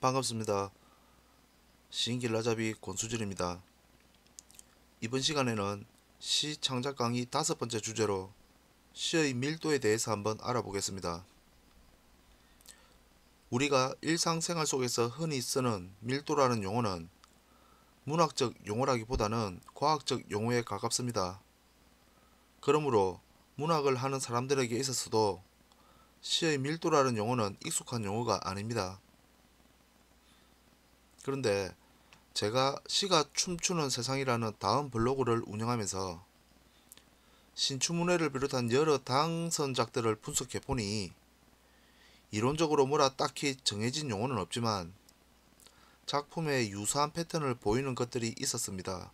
반갑습니다. 시인길라잡이 권수진입니다. 이번 시간에는 시 창작 강의 5번째 주제로 시의 밀도에 대해서 한번 알아보겠습니다. 우리가 일상생활 속에서 흔히 쓰는 밀도라는 용어는 문학적 용어라기보다는 과학적 용어에 가깝습니다. 그러므로 문학을 하는 사람들에게 있어서도 시의 밀도라는 용어는 익숙한 용어가 아닙니다. 그런데 제가 시가 춤추는 세상이라는 다음 블로그를 운영하면서 신춘문예를 비롯한 여러 당선작들을 분석해보니 이론적으로 뭐라 딱히 정해진 용어는 없지만 작품에 유사한 패턴을 보이는 것들이 있었습니다.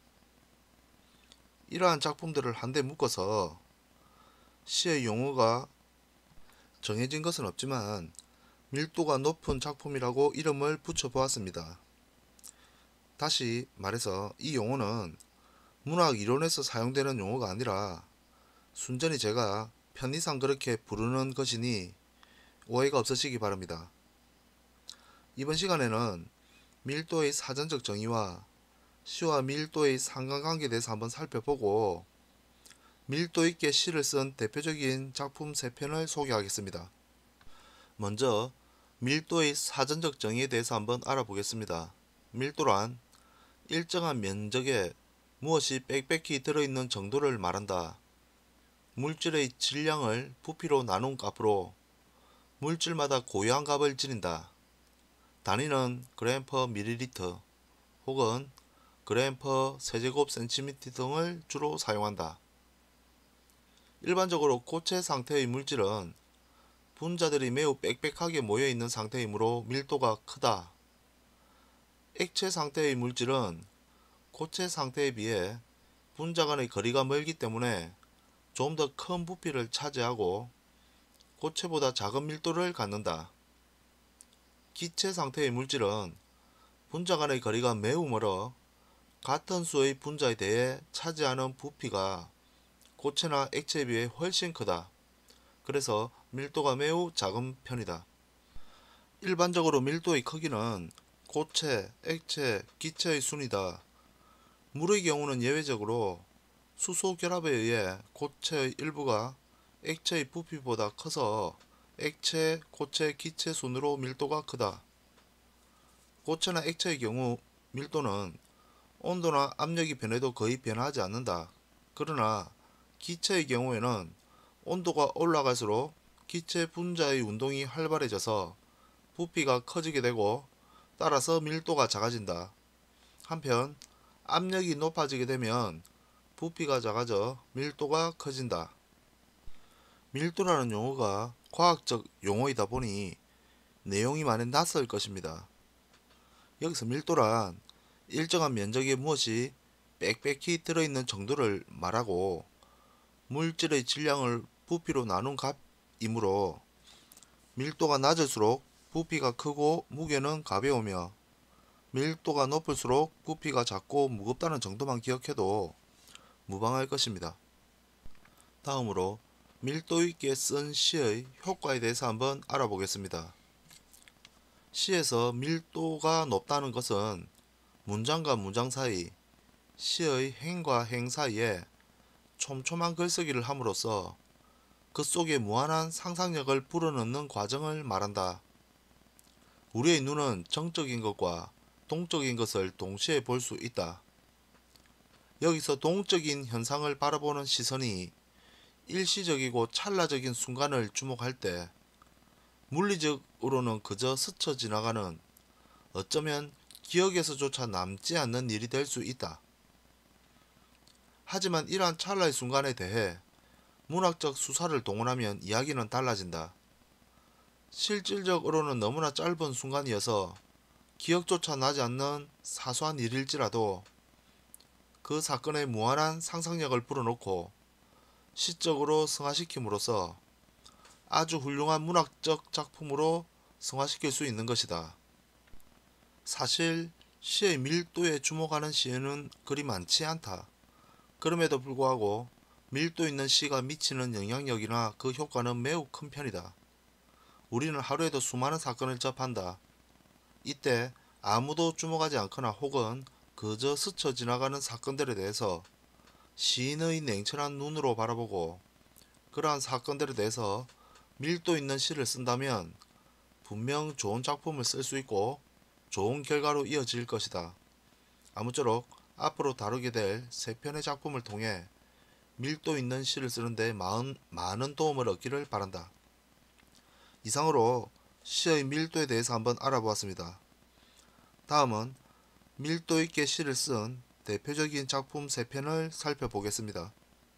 이러한 작품들을 한데 묶어서 시의 용어가 정해진 것은 없지만 밀도가 높은 작품이라고 이름을 붙여보았습니다. 다시 말해서 이 용어는 문학 이론에서 사용되는 용어가 아니라 순전히 제가 편의상 그렇게 부르는 것이니 오해가 없으시기 바랍니다. 이번 시간에는 밀도의 사전적 정의와 시와 밀도의 상관관계에 대해서 한번 살펴보고 밀도 있게 시를 쓴 대표적인 작품 3편을 소개하겠습니다. 먼저 밀도의 사전적 정의에 대해서 한번 알아보겠습니다. 밀도란 일정한 면적에 무엇이 빽빽히 들어있는 정도를 말한다. 물질의 질량을 부피로 나눈 값으로 물질마다 고유한 값을 지닌다. 단위는 그램 퍼 밀리리터 혹은 그램 퍼 세제곱 센티미터 등을 주로 사용한다. 일반적으로 고체 상태의 물질은 분자들이 매우 빽빽하게 모여있는 상태이므로 밀도가 크다. 액체 상태의 물질은 고체 상태에 비해 분자 간의 거리가 멀기 때문에 좀 더 큰 부피를 차지하고 고체보다 작은 밀도를 갖는다. 기체 상태의 물질은 분자 간의 거리가 매우 멀어 같은 수의 분자에 대해 차지하는 부피가 고체나 액체에 비해 훨씬 크다. 그래서 밀도가 매우 작은 편이다. 일반적으로 밀도의 크기는 고체, 액체, 기체의 순이다. 물의 경우는 예외적으로 수소 결합에 의해 고체의 일부가 액체의 부피보다 커서 액체, 고체, 기체 순으로 밀도가 크다. 고체나 액체의 경우 밀도는 온도나 압력이 변해도 거의 변하지 않는다. 그러나 기체의 경우에는 온도가 올라갈수록 기체 분자의 운동이 활발해져서 부피가 커지게 되고 따라서 밀도가 작아진다. 한편 압력이 높아지게 되면 부피가 작아져 밀도가 커진다. 밀도라는 용어가 과학적 용어이다 보니 내용이 많이 낯설 것입니다. 여기서 밀도란 일정한 면적에 무엇이 빽빽히 들어있는 정도를 말하고 물질의 질량을 부피로 나눈 값이므로 밀도가 낮을수록 부피가 크고 무게는 가벼우며 밀도가 높을수록 부피가 작고 무겁다는 정도만 기억해도 무방할 것입니다. 다음으로 밀도 있게 쓴 시의 효과에 대해서 한번 알아보겠습니다. 시에서 밀도가 높다는 것은 문장과 문장 사이, 시의 행과 행 사이에 촘촘한 글쓰기를 함으로써 그 속에 무한한 상상력을 불어넣는 과정을 말한다. 우리의 눈은 정적인 것과 동적인 것을 동시에 볼 수 있다. 여기서 동적인 현상을 바라보는 시선이 일시적이고 찰나적인 순간을 주목할 때 물리적으로는 그저 스쳐 지나가는 어쩌면 기억에서조차 남지 않는 일이 될 수 있다. 하지만 이러한 찰나의 순간에 대해 문학적 수사를 동원하면 이야기는 달라진다. 실질적으로는 너무나 짧은 순간이어서 기억조차 나지 않는 사소한 일일지라도 그 사건에 무한한 상상력을 불어넣고 시적으로 승화시킴으로써 아주 훌륭한 문학적 작품으로 승화시킬 수 있는 것이다. 사실 시의 밀도에 주목하는 시에는 그리 많지 않다. 그럼에도 불구하고 밀도 있는 시가 미치는 영향력이나 그 효과는 매우 큰 편이다. 우리는 하루에도 수많은 사건을 접한다. 이때 아무도 주목하지 않거나 혹은 그저 스쳐 지나가는 사건들에 대해서 시인의 냉철한 눈으로 바라보고 그러한 사건들에 대해서 밀도 있는 시를 쓴다면 분명 좋은 작품을 쓸 수 있고 좋은 결과로 이어질 것이다. 아무쪼록 앞으로 다루게 될 세 편의 작품을 통해 밀도 있는 시를 쓰는데 많은 도움을 얻기를 바란다. 이상으로 시의 밀도에 대해서 한번 알아보았습니다. 다음은 밀도 있게 시를 쓴 대표적인 작품 3편을 살펴보겠습니다.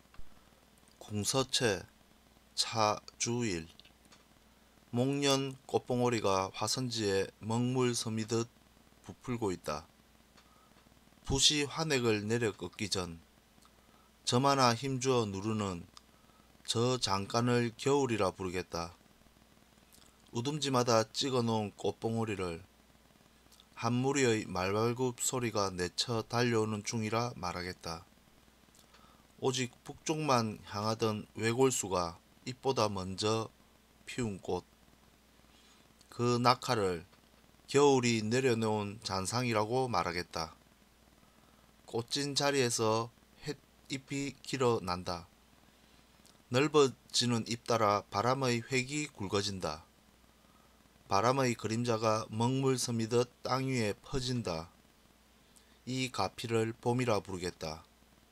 궁서체, 차주일. 목련 꽃봉오리가 화선지에 먹물 서미듯 부풀고 있다. 붓이 환액을 내려 꺾기 전 점 하나 힘주어 누르는 저 잠깐을 겨울이라 부르겠다. 우듬지마다 찍어놓은 꽃봉오리를 한 무리의 말발굽 소리가 내쳐 달려오는 중이라 말하겠다. 오직 북쪽만 향하던 외골수가 잎보다 먼저 피운 꽃, 그 낙하를 겨울이 내려놓은 잔상이라고 말하겠다. 꽃진 자리에서 햇잎이 길어난다. 넓어지는 잎 따라 바람의 획이 굵어진다. 바람의 그림자가 먹물 서미듯 땅 위에 퍼진다. 이 가피를 봄이라 부르겠다.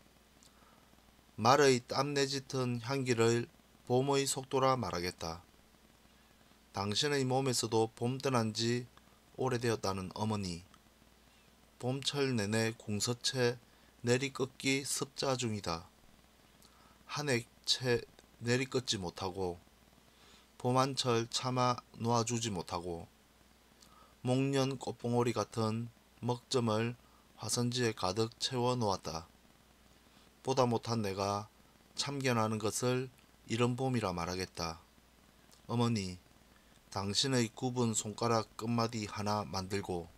말의 땀내 짙은 향기를 봄의 속도라 말하겠다. 당신의 몸에서도 봄 떠난 지 오래되었다는 어머니. 봄철 내내 궁서체 내리꺾기 습자 중이다. 한해 채 내리꺾지 못하고 봄한철 차마 놓아주지 못하고 목련 꽃봉오리 같은 먹점을 화선지에 가득 채워 놓았다. 보다 못한 내가 참견하는 것을 이런 봄이라 말하겠다. 어머니, 당신의 굽은 손가락 끝마디 하나 만들고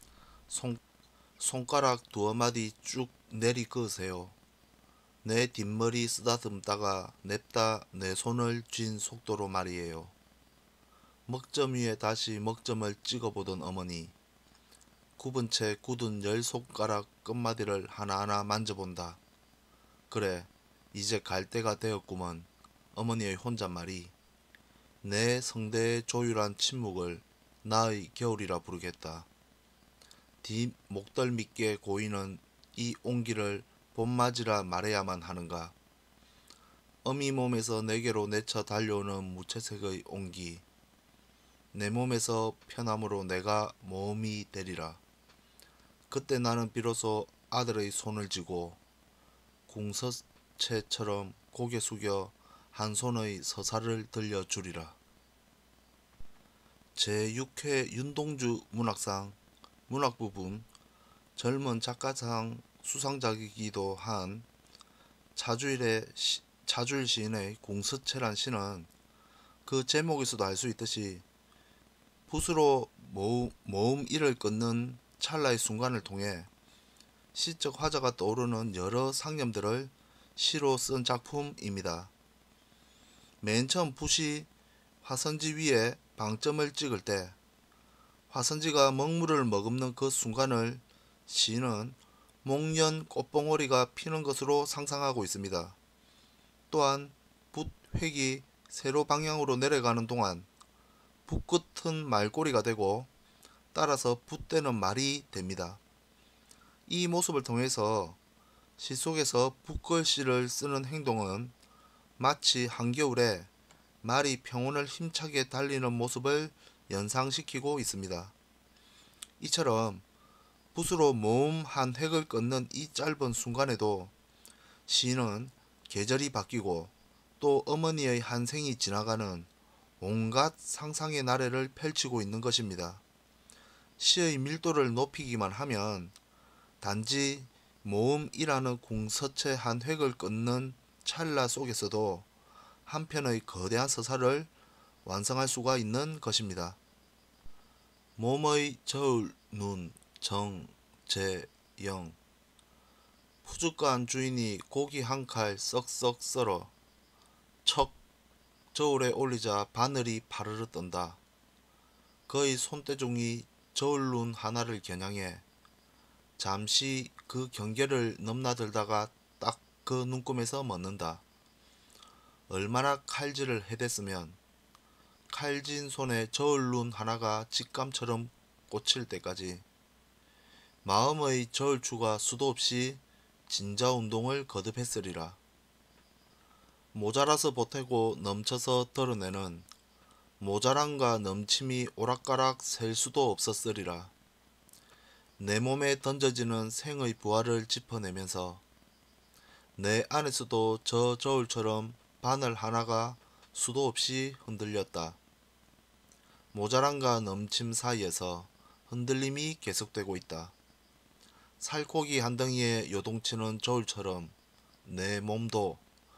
손가락 두어 마디 쭉 내리 그으세요. 내 뒷머리 쓰다듬다가 냅다 내 손을 쥔 속도로 말이에요. 먹점 위에 다시 먹점을 찍어보던 어머니. 굽은 채 굳은 10손가락 끝마디를 하나하나 만져본다. 그래, 이제 갈 때가 되었구먼. 어머니의 혼잣말이. 내 성대의 조율한 침묵을 나의 겨울이라 부르겠다. 뒤 목덜 밑게 고이는 이 온기를 봄맞이라 말해야만 하는가. 어미 몸에서 내게로 내쳐 달려오는 무채색의 온기. 내 몸에서 편함으로 내가 몸이 되리라. 그때 나는 비로소 아들의 손을 쥐고 궁서체처럼 고개 숙여 한 손의 서사를 들려주리라. 제6회 윤동주 문학상 문학부분 젊은 작가상 수상작이기도 한 차주일 시인의 궁서체란 시는 그 제목에서도 알 수 있듯이 붓으로 모음 일을 끊는 찰나의 순간을 통해 시적 화자가 떠오르는 여러 상념들을 시로 쓴 작품입니다. 맨 처음 붓이 화선지 위에 방점을 찍을 때 화선지가 먹물을 머금는 그 순간을 시인은 목련 꽃봉오리가 피는 것으로 상상하고 있습니다. 또한 붓 획이 세로 방향으로 내려가는 동안 붓끝은 말꼬리가 되고 따라서 붓대는 말이 됩니다. 이 모습을 통해서 시 속에서 붓글씨를 쓰는 행동은 마치 한겨울에 말이 평온을 힘차게 달리는 모습을 연상시키고 있습니다. 이처럼 붓으로 모음 한 획을 끊는 이 짧은 순간에도 시인은 계절이 바뀌고 또 어머니의 한 생이 지나가는 온갖 상상의 나래를 펼치고 있는 것입니다. 시의 밀도를 높이기만 하면 단지 모음이라는 궁서체 한 획을 끊는 찰나 속에서도 한 편의 거대한 서사를 완성할 수가 있는 것입니다. 몸의 저울, 눈, 정, 재, 영. 푸주간 주인이 고기 한 칼 썩썩 썰어 척 저울에 올리자 바늘이 파르르 떤다. 그의 손대중이 저울눈 하나를 겨냥해 잠시 그 경계를 넘나들다가 딱 그 눈금에서 멎는다. 얼마나 칼질을 해댔으면 칼진 손에 저울눈 하나가 직감처럼 꽂힐 때까지 마음의 저울추가 수도 없이 진자운동을 거듭했으리라. 모자라서 보태고 넘쳐서 덜어내는 모자람과 넘침이 오락가락 셀 수도 없었으리라. 내 몸에 던져지는 생의 부하를 짚어내면서 내 안에서도 저 저울처럼 바늘 하나가 수도 없이 흔들렸다. 모자람과 넘침 사이에서 흔들림이 계속되고 있다. 살코기 한 덩이에 요동치는 저울처럼 내 몸도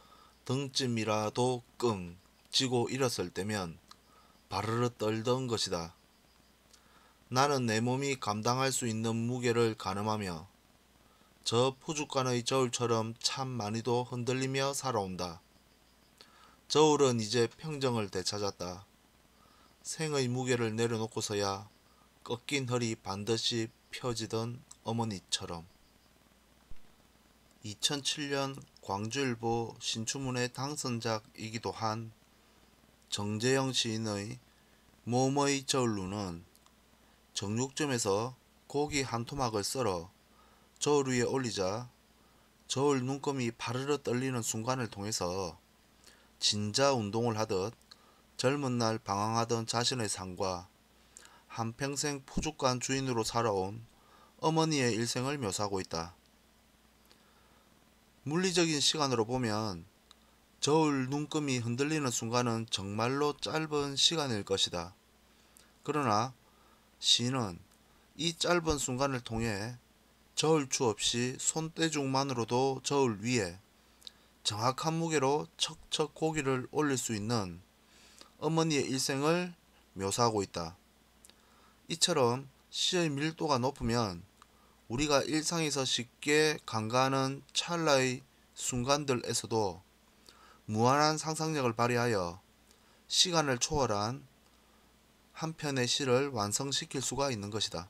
등쯤이라도 끙 쥐고 일었을 때면 바르르 떨던 것이다. 나는 내 몸이 감당할 수 있는 무게를 가늠하며 저 푸죽간의 저울처럼 참 많이도 흔들리며 살아온다. 저울은 이제 평정을 되찾았다. 생의 무게를 내려놓고서야 꺾인 허리 반드시 펴지던 어머니처럼. 2007년 광주일보 신춘문예 당선작이기도 한 정재영 시인의 몸의 저울루는 정육점에서 고기 한 토막을 썰어 저울 위에 올리자 저울 눈금이 파르르 떨리는 순간을 통해서 진자 운동을 하듯 젊은 날 방황하던 자신의 삶과 한평생 푸죽간 주인으로 살아온 어머니의 일생을 묘사하고 있다. 물리적인 시간으로 보면 저울 눈금이 흔들리는 순간은 정말로 짧은 시간일 것이다. 그러나 시인은 이 짧은 순간을 통해 저울추 없이 손대중만으로도 저울 위에 정확한 무게로 척척 고기를 올릴 수 있는 어머니의 일생을 묘사하고 있다. 이처럼 시의 밀도가 높으면 우리가 일상에서 쉽게 간과하는 찰나의 순간들에서도 무한한 상상력을 발휘하여 시간을 초월한 한 편의 시를 완성시킬 수가 있는 것이다.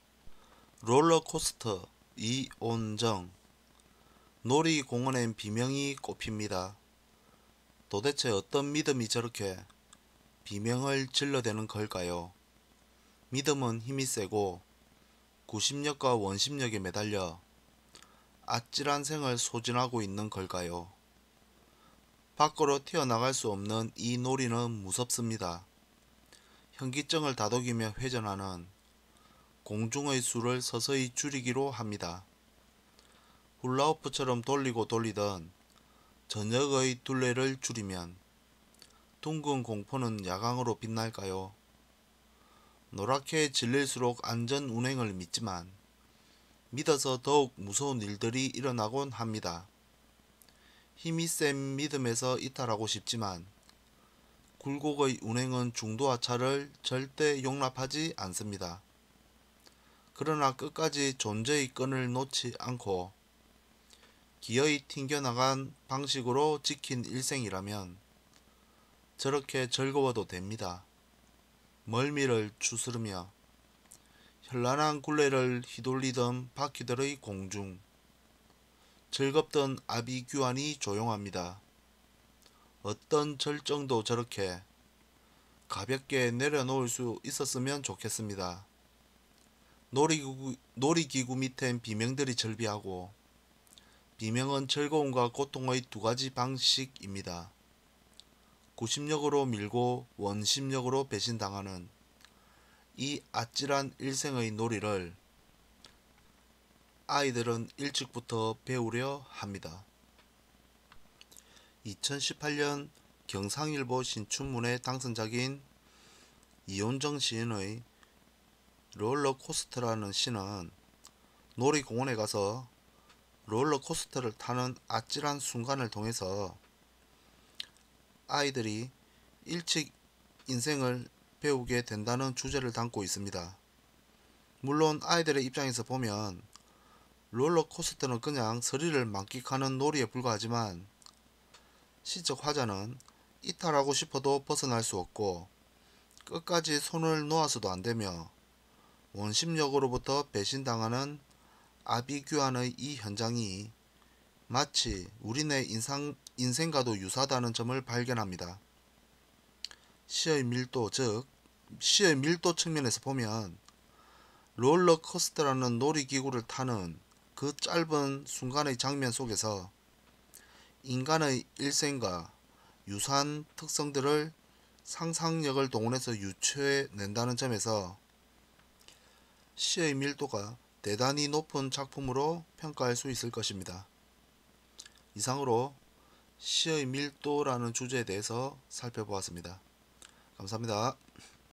롤러코스터 이온정. 놀이공원엔 비명이 꼽힙니다. 도대체 어떤 믿음이 저렇게 비명을 질러대는 걸까요? 믿음은 힘이 세고 구심력과 원심력에 매달려 아찔한 생을 소진하고 있는 걸까요? 밖으로 튀어나갈 수 없는 이 놀이는 무섭습니다. 현기증을 다독이며 회전하는 공중의 수를 서서히 줄이기로 합니다. 훌라후프처럼 돌리고 돌리던 저녁의 둘레를 줄이면 둥근 공포는 야광으로 빛날까요? 노랗게 질릴수록 안전 운행을 믿지만 믿어서 더욱 무서운 일들이 일어나곤 합니다. 힘이 센 믿음에서 이탈하고 싶지만 굴곡의 운행은 중도하차를 절대 용납하지 않습니다. 그러나 끝까지 존재의 끈을 놓지 않고 기어이 튕겨나간 방식으로 지킨 일생이라면 저렇게 즐거워도 됩니다. 멀미를 추스르며 현란한 굴레를 휘둘리던 바퀴들의 공중, 즐겁던 아비규환이 조용합니다. 어떤 절정도 저렇게 가볍게 내려놓을 수 있었으면 좋겠습니다. 놀이기구 밑엔 비명들이 절비하고 비명은 즐거움과 고통의 두 가지 방식입니다. 구심력으로 밀고 원심력으로 배신당하는 이 아찔한 일생의 놀이를 아이들은 일찍부터 배우려 합니다. 2018년 경상일보 신춘문예 당선작인 이온정 시인의 롤러코스터라는 시는 놀이공원에 가서 롤러코스터를 타는 아찔한 순간을 통해서 아이들이 일찍 인생을 배우게 된다는 주제를 담고 있습니다. 물론 아이들의 입장에서 보면 롤러코스터는 그냥 스릴을 만끽하는 놀이에 불과하지만 시적 화자는 이탈하고 싶어도 벗어날 수 없고 끝까지 손을 놓아서도 안되며 원심력으로부터 배신당하는 아비규환의 이 현장이 마치 우리네 인생과도 유사하다는 점을 발견합니다. 시의 밀도, 즉 시의 밀도 측면에서 보면 롤러코스터라는 놀이기구를 타는 그 짧은 순간의 장면 속에서 인간의 일생과 유사한 특성들을 상상력을 동원해서 유추해낸다는 점에서 시의 밀도가 대단히 높은 작품으로 평가할 수 있을 것입니다. 이상으로 시의 밀도라는 주제에 대해서 살펴보았습니다. 감사합니다.